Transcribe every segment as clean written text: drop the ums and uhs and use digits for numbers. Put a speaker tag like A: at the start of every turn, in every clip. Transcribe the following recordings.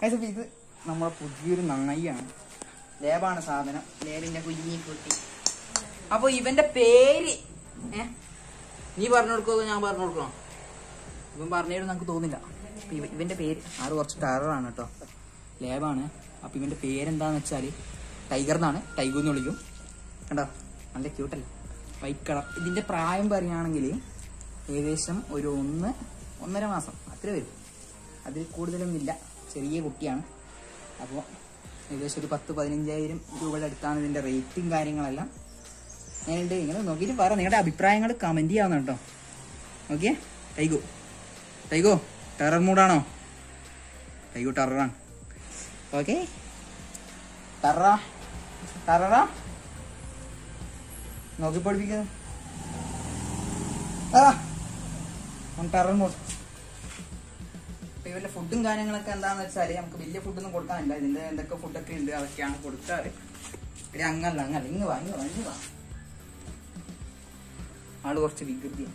A: ഇത് നമ്മളെ പുതിയൊരു നായിയാണ്. ലേബാണ് സാധനം. ലേബിന്റെ കുഞ്ഞി കുട്ടി. അപ്പൊ ഇവന്റെ പേര് നീ പറഞ്ഞു കൊടുക്കോ ഞാൻ പറഞ്ഞു കൊടുക്കണോ? ഇവൻ പറഞ്ഞിട്ട് നമുക്ക് തോന്നില്ല. ഇവന്റെ പേര് കുറച്ച് ടെററാണ് കേട്ടോ. ലേബാണ്. അപ്പൊ ഇവന്റെ പേരെന്താന്ന് വെച്ചാല് ടൈഗർ എന്നാണ്. ടൈഗർ എന്ന് വിളിക്കും. കണ്ടോ, നല്ല ക്യൂട്ടല്ലേ, വൈറ്റ് കളർ. ഇതിന്റെ പ്രായം പറയുകയാണെങ്കിൽ ഏകദേശം ഒരു 1.5 മാസം അത്ര വരും. അതിൽ കൂടുതലൊന്നും ഇല്ല. ചെറിയ കുട്ടിയാണ്. അപ്പോൾ ഏകദേശം ഒരു 10-15,000 രൂപയുടെ അടുത്താണ് ഇതിന്റെ റേറ്റും കാര്യങ്ങളെല്ലാം. ഞാനുണ്ട്, നിങ്ങൾ നോക്കിയിട്ട് പറ, നിങ്ങളുടെ അഭിപ്രായങ്ങൾ കമന്റ് ചെയ്യാവുന്ന കേട്ടോ. ഓക്കെ, ടൈഗോ ടെറർ മൂഡാണോ? ടൈഗോ ടെററാണ്. ഓക്കെ, ടെററാ നോക്കി പഠിപ്പിക്കുന്നത് ടെറർ മൂഡ്. ഇവരുടെ ഫുഡും കാര്യങ്ങളൊക്കെ എന്താണെന്ന് വെച്ചാൽ നമുക്ക് വലിയ ഫുഡൊന്നും കൊടുക്കാനില്ല. ഇതിന്റെ എന്തൊക്കെ ഫുഡൊക്കെ ഉണ്ട് അതൊക്കെയാണ് കൊടുക്കാറ്. അങ്ങല്ല ഇങ്ങ് വാ. ആള് കുറച്ച് വികൃതി,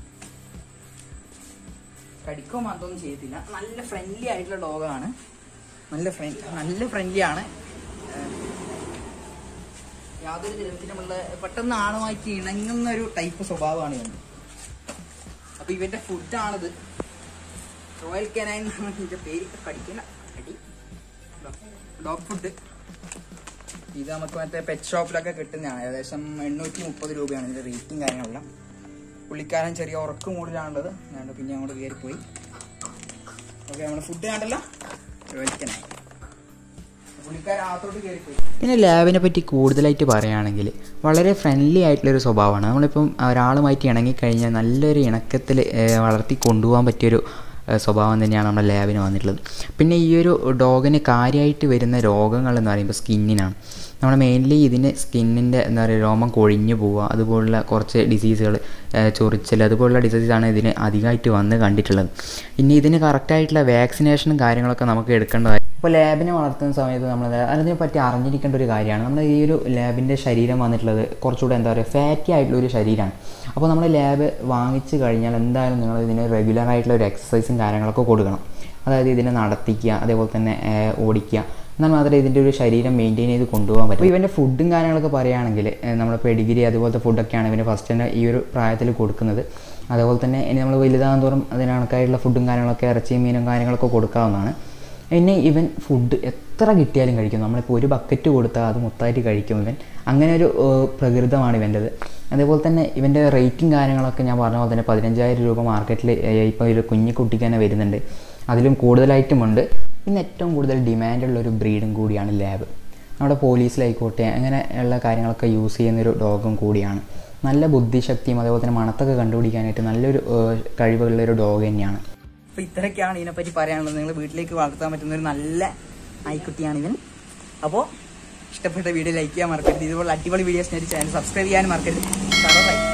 A: കടിക്കോ മാത്രമൊന്നും ചെയ്യത്തില്ല. നല്ല ഫ്രണ്ട്ലി ആയിട്ടുള്ള ഡോഗാണ്. നല്ല ഫ്രണ്ട്ലി ആണ്. യാതൊരു തരത്തിലുമുള്ള പെട്ടെന്ന് ആളുമായിട്ട് ഇണങ്ങുന്ന ഒരു ടൈപ്പ് സ്വഭാവമാണ് ഇവന്. അപ്പൊ ഇവന്റെ ഫുഡാണിത്. റോയൽ കനൈൻ എന്നാണ് ഇതിന്റെ പേര്. കടിക്കണ അടി ഡോഗ് ഫുഡ്. ഇത് നമുക്ക് മറ്റേ പെറ്റ് ഷോപ്പിലൊക്കെ കിട്ടുന്നതാണ്. ഏകദേശം 830 രൂപയാണ് ഇതിന്റെ റേറ്റും കാര്യങ്ങളെല്ലാം. പുള്ളിക്കാരൻ ചെറിയ ഉറക്കം കൂടുതലാണുള്ളത്. പിന്നെ അങ്ങോട്ട് കയറിപ്പോയി. ഓക്കെ, നമ്മുടെ ഫുഡ് കണ്ടല്ലോ, റോയൽ കനൈൻ.
B: പിന്നെ ലാബിനെ പറ്റി കൂടുതലായിട്ട് പറയുകയാണെങ്കിൽ വളരെ ഫ്രണ്ട്ലി ആയിട്ടുള്ളൊരു സ്വഭാവമാണ്. നമ്മളിപ്പം ഒരാളുമായിട്ട് ഇണങ്ങിക്കഴിഞ്ഞാൽ നല്ലൊരു ഇണക്കത്തിൽ വളർത്തി കൊണ്ടുപോകാൻ പറ്റിയൊരു സ്വഭാവം തന്നെയാണ് നമ്മുടെ ലാബിന് വന്നിട്ടുള്ളത്. പിന്നെ ഈ ഒരു ഡോഗിന് കാര്യമായിട്ട് വരുന്ന രോഗങ്ങൾ എന്ന് പറയുമ്പോൾ സ്കിന്നിനാണ്. നമ്മൾ മെയിൻലി ഇതിന് സ്കിന്നിൻ്റെ എന്താ പറയുക, രോമം കൊഴിഞ്ഞു പോവുക, അതുപോലുള്ള കുറച്ച് ഡിസീസുകൾ, ചൊറിച്ചൽ, അതുപോലുള്ള ഡിസീസാണ് ഇതിന് അധികമായിട്ട് വന്ന് കണ്ടിട്ടുള്ളത്. ഇനി ഇതിന് കറക്റ്റായിട്ടുള്ള വാക്സിനേഷനും കാര്യങ്ങളൊക്കെ നമുക്ക് എടുക്കേണ്ടതായി. ഇപ്പോൾ ലാബിനെ വളർത്തുന്ന സമയത്ത് നമ്മൾ അതിനെപ്പറ്റി അറിഞ്ഞിരിക്കേണ്ട ഒരു കാര്യമാണ്. നമ്മൾ ഈ ഒരു ലാബിൻ്റെ ശരീരം വന്നിട്ടുള്ളത് കുറച്ചുകൂടെ എന്താ പറയുക, ഫാറ്റി ആയിട്ടുള്ളൊരു ശരീരമാണ്. അപ്പോൾ നമ്മൾ ലാബ് വാങ്ങിച്ച് കഴിഞ്ഞാൽ എന്തായാലും നിങ്ങൾ ഇതിന് റെഗുലറായിട്ടുള്ള ഒരു എക്സസൈസും കാര്യങ്ങളൊക്കെ കൊടുക്കണം. അതായത് ഇതിനെ നടത്തിക്കുക, അതേപോലെ തന്നെ ഓടിക്കുക. എന്നാൽ മാത്രമേ ഇതിൻ്റെ ഒരു ശരീരം മെയിൻറ്റെയിൻ ചെയ്ത് കൊണ്ടുപോകാൻ പറ്റും. അപ്പോൾ ഇവൻ്റെ ഫുഡും കാര്യങ്ങളൊക്കെ പറയുകയാണെങ്കിൽ നമ്മുടെ പെഡിഗ്രി അതുപോലത്തെ ഫുഡൊക്കെയാണ് ഇവന് ഫസ്റ്റ് തന്നെ ഈ ഒരു പ്രായത്തിൽ കൊടുക്കുന്നത്. അതേപോലെ തന്നെ ഇനി നമ്മൾ വലുതാകും തോറും അതിന് കണക്കായിട്ടുള്ള ഫുഡും കാര്യങ്ങളൊക്കെ, ഇറച്ചിയും മീനും കാര്യങ്ങളൊക്കെ കൊടുക്കാവുന്നതാണ്. പിന്നെ ഇവൻ ഫുഡ് എത്ര കിട്ടിയാലും കഴിക്കും. നമ്മളിപ്പോൾ ഒരു ബക്കറ്റ് കൊടുത്താൽ അത് മൊത്തമായിട്ട് കഴിക്കും ഇവൻ. അങ്ങനെ ഒരു പ്രകൃതമാണ് ഇവൻ്റെത്. അതേപോലെ തന്നെ ഇവൻ്റെ റേറ്റും കാര്യങ്ങളൊക്കെ ഞാൻ പറഞ്ഞ പോലെ തന്നെ 15,000 രൂപ മാർക്കറ്റിൽ ഇപ്പോൾ ഒരു കുഞ്ഞിക്കുട്ടിക്ക് തന്നെ വരുന്നുണ്ട്. അതിലും കൂടുതലായിട്ടുമുണ്ട്. പിന്നെ ഏറ്റവും കൂടുതൽ ഡിമാൻഡുള്ളൊരു ബ്രീഡും കൂടിയാണ് ലാബ്. നമ്മുടെ പോലീസിലായിക്കോട്ടെ അങ്ങനെയുള്ള കാര്യങ്ങളൊക്കെ യൂസ് ചെയ്യുന്നൊരു ഡോഗും കൂടിയാണ്. നല്ല ബുദ്ധിശക്തിയും അതേപോലെ തന്നെ മണത്തൊക്കെ കണ്ടുപിടിക്കാനായിട്ട് നല്ലൊരു കഴിവുള്ളൊരു ഡോഗ് തന്നെയാണ്.
A: അപ്പോൾ ഇത്രയൊക്കെയാണ് ഇതിനെപ്പറ്റി പറയാനുള്ളത്. നിങ്ങൾ വീട്ടിലേക്ക് വളർത്താൻ പറ്റുന്ന ഒരു നല്ല നായ്ക്കുട്ടിയാണ് ഇവൻ. അപ്പോൾ ഇഷ്ടപ്പെട്ട വീഡിയോ ലൈക്ക് ചെയ്യാൻ മറക്കരുത്. ഇതുപോലെ അടിപൊളി വീഡിയോസിനായിട്ട് ചാനൽ സബ്സ്ക്രൈബ് ചെയ്യാനും മറക്കരുത്.